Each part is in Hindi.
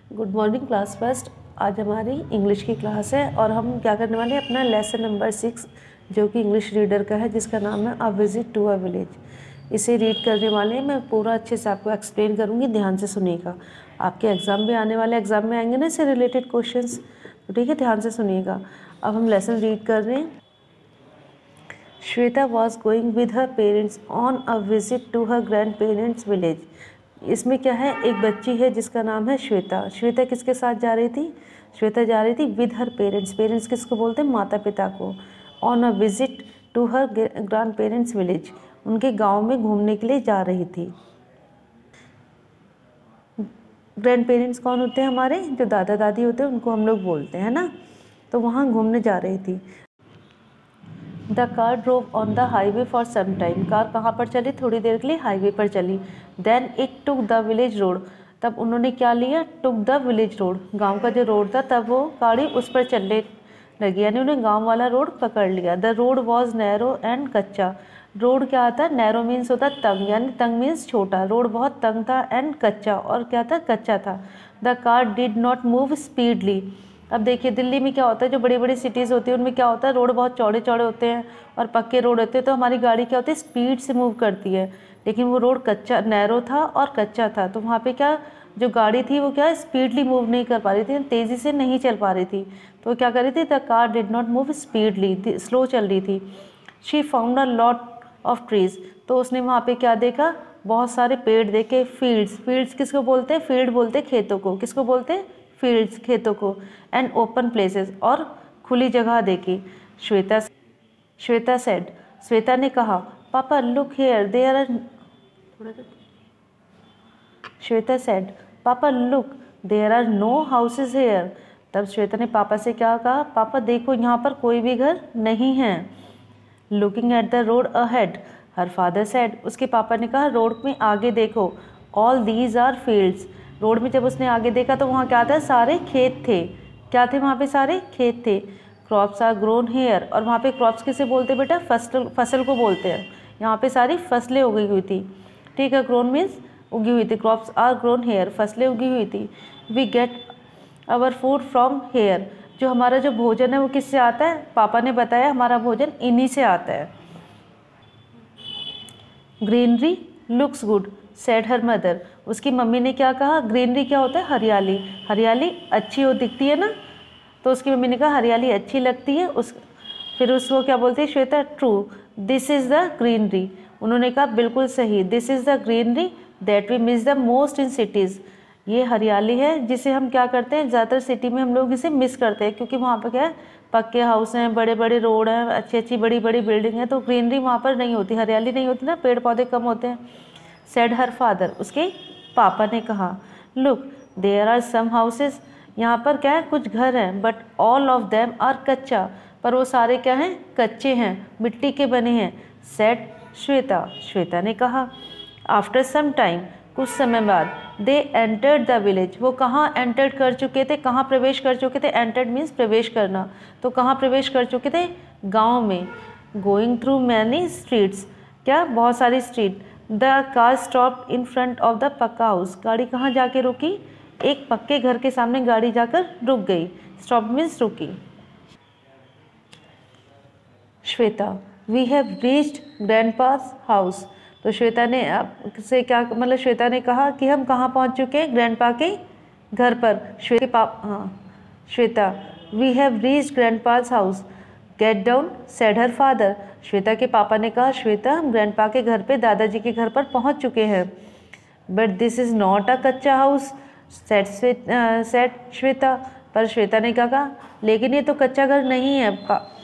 Good morning class first. आज हमारी इंग्लिश की क्लास है और हम क्या करने वाले हैं, अपना लेसन नंबर 6 जो कि इंग्लिश रीडर का है, जिसका नाम है a visit to a village. इसे रीड करने वाले हैं। मैं पूरा अच्छे से आपको एक्सप्लेन करूँगी, ध्यान से सुनिएगा। आपके एग्ज़ाम भी आने वाले, एग्ज़ाम में आएंगे ना इससे रिलेटेड क्वेश्चंस, तो ठीक है, ध्यान से सुनिएगा। अब हम लेसन रीड कर रहे हैं। Shweta was going with her parents on a visit to her grandparents village. इसमें क्या है, एक बच्ची है जिसका नाम है श्वेता। श्वेता किसके साथ जा रही थी? श्वेता जा रही थी विद हर पेरेंट्स। पेरेंट्स किसको बोलते हैं? माता पिता को। On a visit to her grandparents village, उनके गांव में घूमने के लिए जा रही थी। ग्रैंड पेरेंट्स कौन होते हैं? हमारे जो दादा दादी होते हैं उनको हम लोग बोलते हैं ना। तो वहाँ घूमने जा रही थी। The car drove on the highway for some time. Car कहाँ पर चली? थोड़ी देर के लिए हाईवे पर चली। Then it took the village road. तब उन्होंने क्या लिया? Took the village road. गांव का जो रोड था तब वो गाड़ी उस पर चलने लगी, यानी उन्हें गांव वाला रोड पकड़ लिया। The road was narrow and kachcha. Road क्या आता है? नैरो मीन्स होता है तंग, यानी तंग मीन्स छोटा। रोड बहुत तंग था एंड कच्चा, और क्या था? कच्चा था। The car did not move speedily. अब देखिए, दिल्ली में क्या होता है, जो बड़ी बड़ी सिटीज़ होती है उनमें क्या होता है, रोड बहुत चौड़े चौड़े होते हैं और पक्के रोड होते हैं, तो हमारी गाड़ी क्या होती है, स्पीड से मूव करती है। लेकिन वो रोड कच्चा, नैरो था और कच्चा था, तो वहाँ पे क्या, जो गाड़ी थी वो क्या, स्पीडली मूव नहीं कर पा रही थी, तेज़ी से नहीं चल पा रही थी। तो क्या कर रही थी? The car did not move speedily, slow चल रही थी। She found a lot of trees. तो उसने वहाँ पे क्या देखा? बहुत सारे पेड़ देखे। फील्ड्स, फील्ड्स किसको बोलते हैं? फील्ड बोलते हैं खेतों को। किसको बोलते हैं? फील्ड्स, खेतों को। एंड ओपन प्लेसेस, और खुली जगह देखी। श्वेता सेड, श्वेता ने कहा, papa look here there are. Shweta said, papa look there are no houses here. तब श्वेता ने पापा से क्या कहा? पापा देखो, यहाँ पर कोई भी घर नहीं है। Looking at the road ahead, her father said, उसके पापा ने कहा, रोड में आगे देखो। All these are fields. Road में जब उसने आगे देखा तो वहाँ क्या था? सारे खेत थे। क्या थे वहाँ पे? सारे खेत थे। क्रॉप्स आर ग्रोन हेयर, और वहाँ पे क्रॉप्स किसे बोलते हैं बेटा? फसल को बोलते हैं। यहाँ पे सारी फसलें उगी हुई थी, ठीक है। ग्रोन मीन्स उगी हुई थी, क्रॉप्स आर ग्रोन हेयर, फसलें उगी हुई थी। We get our food from here, जो हमारा जो भोजन है वो किससे आता है? पापा ने बताया हमारा भोजन इन्हीं से आता है। Greenery looks good said her mother, उसकी मम्मी ने क्या कहा? ग्रीनरी क्या होता है? हरियाली। हरियाली अच्छी हो दिखती है ना, तो उसकी मम्मी ने कहा हरियाली अच्छी लगती है। फिर उसको क्या बोलती है Shweta? True this is the greenery. उन्होंने कहा बिल्कुल सही, this is the greenery that we miss the most in cities. ये हरियाली है जिसे हम क्या करते हैं, ज़्यादातर सिटी में हम लोग इसे मिस करते हैं, क्योंकि वहाँ पर क्या है, पक्के हाउस हैं, बड़े बड़े रोड हैं, अच्छी अच्छी बड़ी बड़ी बिल्डिंग है, तो ग्रीनरी वहाँ पर नहीं होती, हरियाली नहीं होती ना, पेड़ पौधे कम होते हैं। सेड हर फादर, उसके पापा ने कहा, look there are some houses, यहाँ पर क्या है, कुछ घर हैं, but all of them are kachcha, पर वो सारे क्या हैं? कच्चे हैं, मिट्टी के बने हैं। सेड श्वेता, श्वेता ने कहा। आफ्टर सम टाइम, कुछ समय बाद, दे एंटर्ड द विलेज, वो कहाँ एंटर्ड कर चुके थे? कहाँ प्रवेश कर चुके थे? एंटर्ड मीन्स प्रवेश करना, तो कहाँ प्रवेश कर चुके थे? गांव में। गोइंग थ्रू मैनी स्ट्रीट्स, क्या? बहुत सारी street. The car stopped in front of the pakka house, गाड़ी कहाँ जाके रुकी? एक पक्के घर के सामने गाड़ी जाकर रुक गई। स्टॉप मीन्स रुकी। Shweta, we have reached grandpa's house, तो श्वेता ने से क्या, मतलब श्वेता ने कहा कि हम कहाँ पहुँच चुके हैं? ग्रैंडपा के घर पर। Shweta, we have reached grandpa's house, get down said her father. Shweta के पापा ने कहा, श्वेता हम ग्रैंडपा के घर पे, दादाजी के घर पर पहुँच चुके हैं। But this is not a kachcha house said Shweta, पर श्वेता ने क्या कहा? लेकिन ये तो कच्चा घर नहीं है।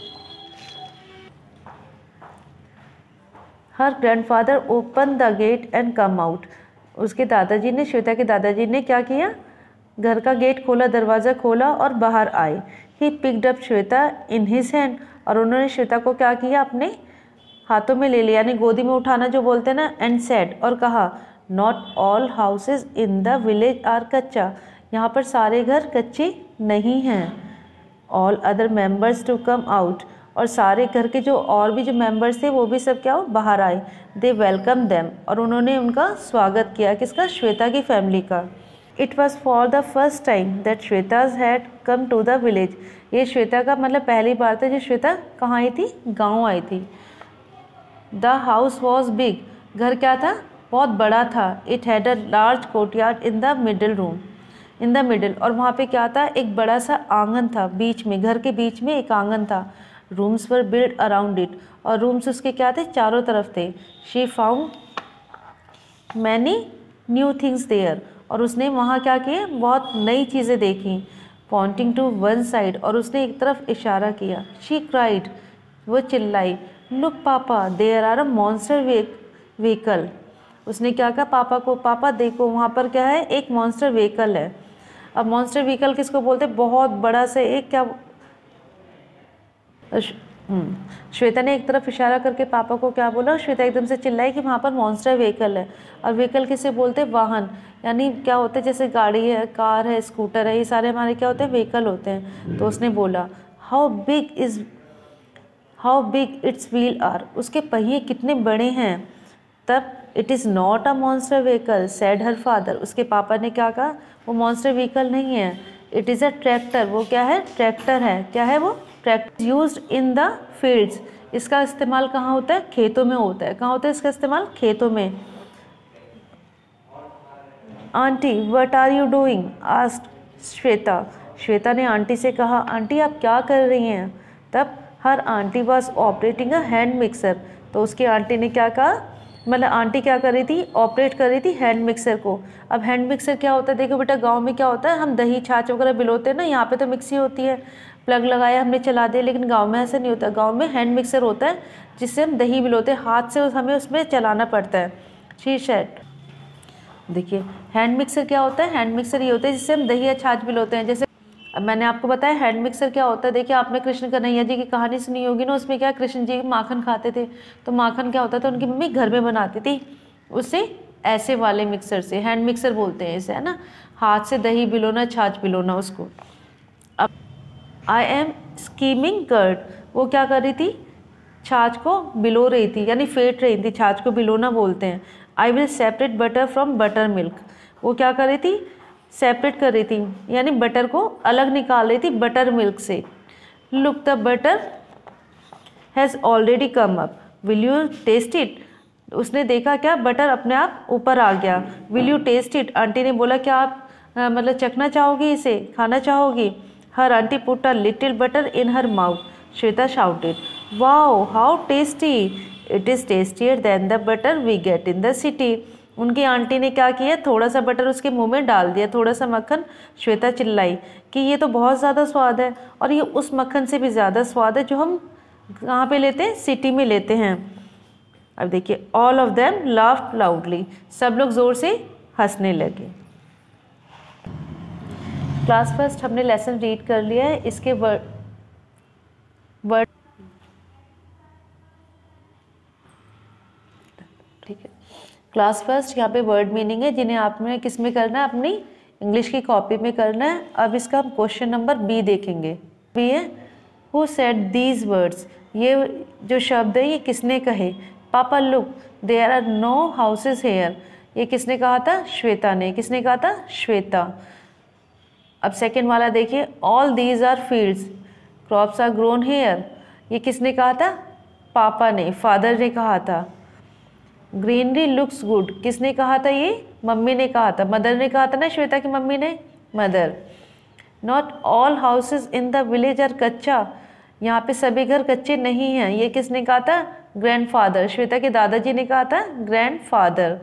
Her grandfather open the gate and come out, उसके दादाजी ने, श्वेता के दादाजी ने क्या किया? घर का गेट खोला, दरवाज़ा खोला और बाहर आए। He picked up Shweta in his hand, और उन्होंने श्वेता को क्या किया? अपने हाथों में ले लिया, यानी गोदी में उठाना जो बोलते हैं ना। एंड सेड, और कहा, not all houses in the village are kachcha, यहाँ पर सारे घर कच्चे नहीं हैं। All other members to come out, और सारे घर के जो और भी जो मेंबर्स थे वो भी सब क्या हो? बाहर आए। दे वेलकम देम, और उन्होंने उनका स्वागत किया। किसका? श्वेता की फैमिली का। It was for the first time that Shweta's had come to the village. ये श्वेता का मतलब पहली बार था जो श्वेता कहाँ आई थी, गाँव आई थी। द हाउस वॉज बिग, घर क्या था, बहुत बड़ा था। It had a large courtyard in the middle room, in the middle, और वहाँ पे क्या था, एक बड़ा सा आंगन था बीच में, घर के बीच में एक आंगन था। Rooms were build around it, और रूम्स उसके क्या थे, चारों तरफ थे। She found many new things there, और उसने वहाँ क्या किए, बहुत नई चीज़ें देखी। पॉइंटिंग टू वन साइड, और उसने एक तरफ इशारा किया। शी क्राइड, वो चिल्लाई, look papa there are a monster vehicle. उसने क्या कहा पापा को, पापा देखो वहाँ पर क्या है, एक मॉन्स्टर व्हीकल है। अब मॉन्स्टर व्हीकल किसको बोलते हैं, बहुत बड़ा से एक क्या, श्वेता ने एक तरफ इशारा करके पापा को क्या बोला, श्वेता एकदम से चिल्लाई कि वहाँ पर मॉन्स्टर व्हीकल है। और व्हीकल किसे बोलते हैं, वाहन, यानी क्या होते हैं, जैसे गाड़ी है, कार है, स्कूटर है, ये सारे हमारे क्या होते हैं, व्हीकल होते हैं। तो उसने बोला how big its wheel are, उसके पहिए कितने बड़े हैं। तब it is not a monster vehicle said her father, उसके पापा ने क्या कहा, वो मॉन्स्टर व्हीकल नहीं है, इट इज़ अ ट्रैक्टर, वो क्या है, ट्रैक्टर है। क्या है वो, tractor. Used in the fields, इसका इस्तेमाल कहाँ होता है, खेतों में होता है। कहाँ होता है इसका इस्तेमाल, खेतों में। Aunty what are you doing asked Shweta, Shweta ने आंटी से कहा, आंटी आप क्या कर रही हैं। तब her aunty was operating a hand mixer, तो उसकी आंटी ने क्या कहा, मतलब आंटी क्या कर रही थी, ऑपरेट कर रही थी हैंड मिक्सर को। अब हैंड मिक्सर क्या होता है, देखो बेटा गांव में क्या होता है, हम दही छाछ वगैरह बिलोते हैं ना, यहाँ पे तो मिक्सी होती है, प्लग लगाया हमने चला दिया, लेकिन गांव में ऐसा नहीं होता। गांव में हैंड मिक्सर होता है जिससे हम दही बिलोते हैं, हाथ से हमें उसमें चलाना पड़ता है। शी सेड, देखिए हैंड मिक्सर क्या होता है, हैंड मिक्सर ये होता है जिससे हम दही या छाछ बिलोते हैं। जैसे अब मैंने आपको बताया हैंड मिक्सर क्या होता है, देखिए आपने कृष्ण कन्हैया जी की कहानी सुनी होगी ना, उसमें क्या कृष्ण जी माखन खाते थे, तो माखन क्या होता था, उनकी मम्मी घर में बनाती थी उससे, ऐसे वाले मिक्सर से, हैंड मिक्सर बोलते हैं इसे, है ना, हाथ से दही बिलोना, छाछ बिलोना उसको। अब आई एम स्कीमिंग कर्ड, वो क्या कर रही थी, छाछ को बिलो रही थी, यानी फेंट रही थी, छाछ को बिलोना बोलते हैं। I will separate butter from buttermilk, वो क्या कर रही थी, सेपरेट कर रही थी, यानी बटर को अलग निकाल रही थी बटर मिल्क से। Look the butter has already come up, will you taste it, उसने देखा क्या, बटर अपने आप ऊपर आ गया। Will you taste it, aunty ने बोला क्या आप मतलब चखना चाहोगी, इसे खाना चाहोगी। Her aunty put a little butter in her mouth, Shweta shouted, wow how tasty, it is tastier than the butter we get in the city. उनकी आंटी ने क्या किया, थोड़ा सा बटर उसके मुंह में डाल दिया, थोड़ा सा मक्खन। श्वेता चिल्लाई कि ये तो बहुत ज़्यादा स्वाद है, और ये उस मक्खन से भी ज़्यादा स्वाद है जो हम कहाँ पे लेते हैं, सिटी में लेते हैं। अब देखिए all of them laughed loudly, सब लोग ज़ोर से हंसने लगे। क्लास फर्स्ट हमने लेसन रीड कर लिया है, इसके वर्ड ठीक है। क्लास फर्स्ट यहाँ पे वर्ड मीनिंग है, जिन्हें आपने किस में करना है, अपनी इंग्लिश की कॉपी में करना है। अब इसका हम क्वेश्चन नंबर बी देखेंगे। बी है हु सेड दीज वर्ड्स, ये जो शब्द है ये किसने कहे। Papa look there are no houses here, ये किसने कहा था, श्वेता ने। किसने कहा था, श्वेता। अब सेकेंड वाला देखिए, all these are fields crops are grown here, ये किसने कहा था, पापा ने, फादर ने कहा था। ग्रीनरी लुक्स गुड, किसने कहा था, ये मम्मी ने कहा था, मदर ने कहा था ना, श्वेता की मम्मी ने, mother. Not all houses in the village are kachcha, यहाँ पे सभी घर कच्चे नहीं हैं, ये किसने कहा था, ग्रैंडफादर, श्वेता के दादाजी ने कहा था, grandfather.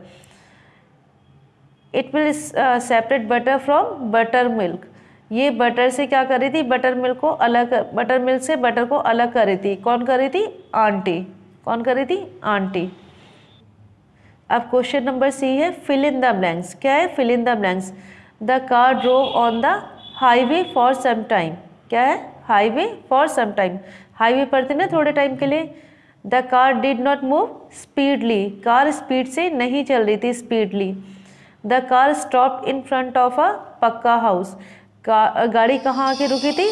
It will separate butter from buttermilk, ये बटर से क्या कर रही थी, बटर मिल्क को अलग, बटर मिल्क से बटर को अलग कर रही थी। कौन कर रही थी, आंटी। कौन कर रही थी, आंटी। अब क्वेश्चन नंबर सी है फिल इन द ब्लैंक्स, क्या है, fill in the blanks. The car drove on the highway for some time, क्या है, highway for some time, highway पर थे ना थोड़े टाइम के लिए। The car did not move speedily, car speed से नहीं चल रही थी, speedily. The car stopped in front of a pakka house, गाड़ी कहाँ आके रुकी थी,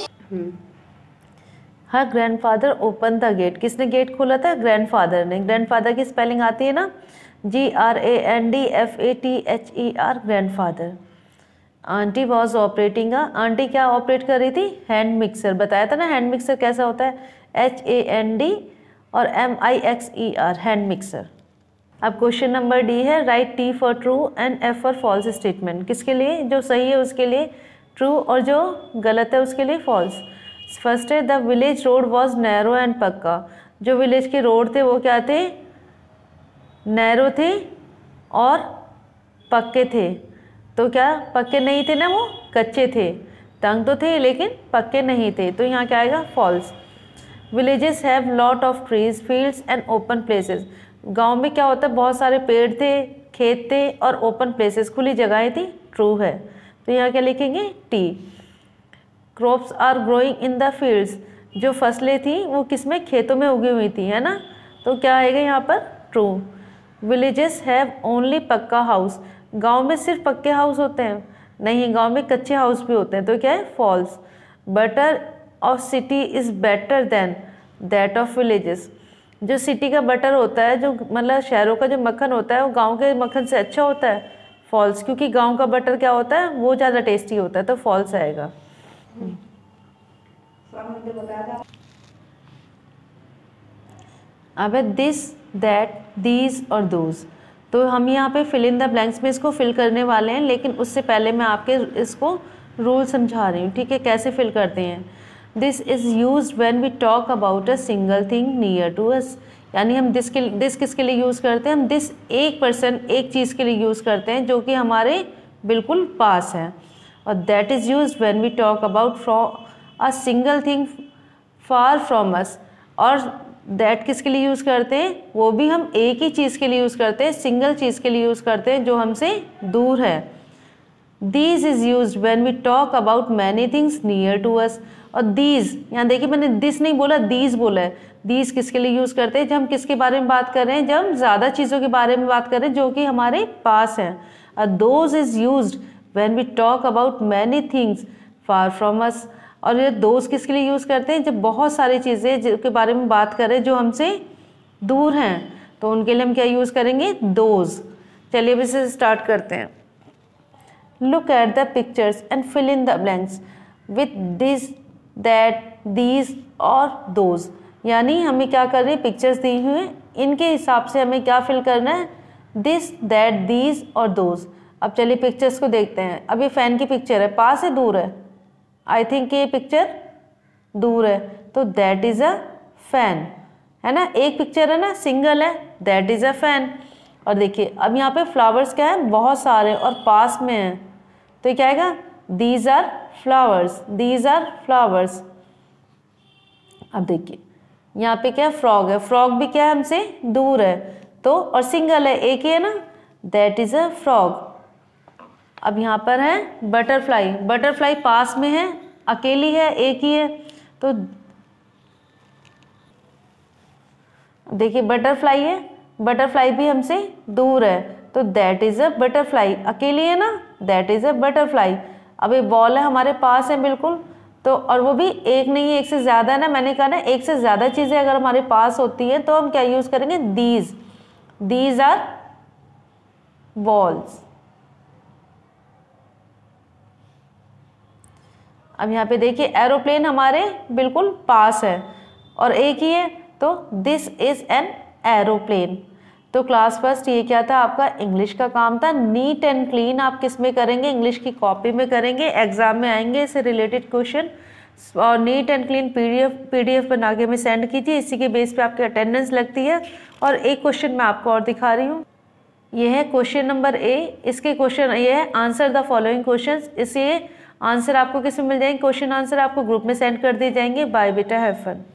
her grandfather open the gate, किसने गेट खोला था, ग्रैंडफादर ने। ग्रैंडफादर की स्पेलिंग आती है ना, GRANDFATHER, grandfather. Aunty was operating aunty क्या ऑपरेट कर रही थी? Hand mixer. बताया था ना हैंड मिक्सर कैसा होता है, HAND और MIXER, हैंड मिक्सर। अब क्वेश्चन नंबर डी है, write T for true and F for false statement. किसके लिए? जो सही है उसके लिए ट्रू और जो गलत है उसके लिए फॉल्स। फर्स्ट है, the village road was narrow and pakka. जो विलेज के रोड थे वो क्या थे? नैरो थे और पक्के थे। तो क्या पक्के नहीं थे ना, वो कच्चे थे। तंग तो थे लेकिन पक्के नहीं थे, तो यहाँ क्या आएगा? False. Villages have lot of trees, fields and open places. गांव में क्या होता है? बहुत सारे पेड़ थे, खेत थे और ओपन प्लेसेस, खुली जगहें थी। ट्रू है। तो यहाँ क्या लिखेंगे? T. Crops are growing in the fields. जो फसलें थी वो किसमें? खेतों में उगी हुई थी, है ना। तो क्या आएगा यहाँ पर? True. Villages have only pakka house. गांव में सिर्फ पक्के हाउस होते हैं? नहीं, गांव में कच्चे हाउस भी होते हैं। तो क्या है? False. Butter of city is better than that of villages. जो सिटी का बटर होता है, जो मतलब शहरों का जो मक्खन होता है, वो गांव के मक्खन से अच्छा होता है? फॉल्स, क्योंकि गांव का बटर क्या होता है? वो ज़्यादा टेस्टी होता है। तो फॉल्स आएगा। अब है दिस, दैट, दीज और दोज। तो हम यहाँ पे फिल इन द ब्लैंक्स में इसको फिल करने वाले हैं, लेकिन उससे पहले मैं आपके इसको रूल समझा रही हूँ, ठीक है? कैसे फिल करते हैं। This is use when we talk about a single thing near to us. यानी हम दिस किसके लिए यूज़ करते हैं? हम दिस एक पर्सन, एक चीज़ के लिए यूज़ करते हैं जो कि हमारे बिल्कुल पास है। और that is use when we talk about from a single thing far from us. और दैट किसके लिए यूज़ करते हैं? वो भी हम एक ही चीज़ के लिए यूज़ करते हैं, सिंगल चीज़ के लिए यूज़ करते हैं जो हमसे दूर है। These is use when we talk about many things near to us. और दीज, यहाँ देखिए मैंने दिस नहीं बोला, दीज बोला है। दीज किसके लिए यूज़ करते हैं? जब हम किसके बारे में बात कर रहे हैं? जब हम ज़्यादा चीज़ों के बारे में बात कर रहे हैं जो कि हमारे पास हैं। और those is use when we talk about many things far from us. और ये दोस्त किसके लिए यूज़ करते हैं? जब बहुत सारी चीज़ें जिनके बारे में बात करें जो हमसे दूर हैं, तो उनके लिए हम क्या यूज़ करेंगे? दोज। चलिए अब इसे स्टार्ट करते हैं। Look at the pictures and fill in the blanks with this, that, these और दोज। यानी हमें क्या कर रहे हैं? पिक्चर्स दी हुई हैं, इनके हिसाब से हमें क्या फिल करना है? दिस, दैट, दीज और दोज। अब चलिए पिक्चर्स को देखते हैं। अब ये फैन की पिक्चर है, पास है दूर है? आई थिंक ये पिक्चर दूर है, तो दैट इज़ अ फैन, है ना। एक पिक्चर है ना, सिंगल है, दैट इज़ अ फैन। और देखिए अब यहाँ पे फ्लावर्स क्या है? बहुत सारे और पास में हैं, तो ये क्या आएगा? These are flowers, these are flowers. अब देखिए यहाँ पे क्या? फ्रॉग है। फ्रॉग भी क्या है? हमसे दूर है, तो और सिंगल है, एक ही है ना, दैट इज़ अ फ्रॉग। अब यहाँ पर है बटरफ्लाई। बटरफ्लाई पास में है, अकेली है, एक ही है, तो देखिए बटरफ्लाई है, बटरफ्लाई भी हमसे दूर है, तो दैट इज़ अ बटरफ्लाई। अकेली है ना, दैट इज़ अ बटरफ्लाई। अब ये बॉल है, हमारे पास है बिल्कुल, तो और वो भी एक नहीं है, एक से ज़्यादा है ना। मैंने कहा ना एक से ज़्यादा चीज़ें अगर हमारे पास होती हैं तो हम क्या यूज़ करेंगे? These, these are balls. अब यहाँ पे देखिए एरोप्लेन हमारे बिल्कुल पास है और एक ही है, तो दिस इज एन एरोप्लेन। तो क्लास फर्स्ट ये क्या था? आपका इंग्लिश का काम था। नीट एंड क्लीन आप किस में करेंगे? इंग्लिश की कॉपी में करेंगे, एग्जाम में आएंगे इससे रिलेटेड क्वेश्चन। और नीट एंड क्लीन पीडीएफ बना के हमें सेंड कीजिए, इसी के बेस पे आपकी अटेंडेंस लगती है। और एक क्वेश्चन मैं आपको और दिखा रही हूँ, ये है क्वेश्चन नंबर ए। इसके क्वेश्चन ये है, आंसर द फॉलोइंग क्वेश्चन। इसलिए आंसर आपको किस में मिल जाएंगे? क्वेश्चन आंसर आपको ग्रुप में सेंड कर दिए जाएंगे। बाय बेटा, हैव फन।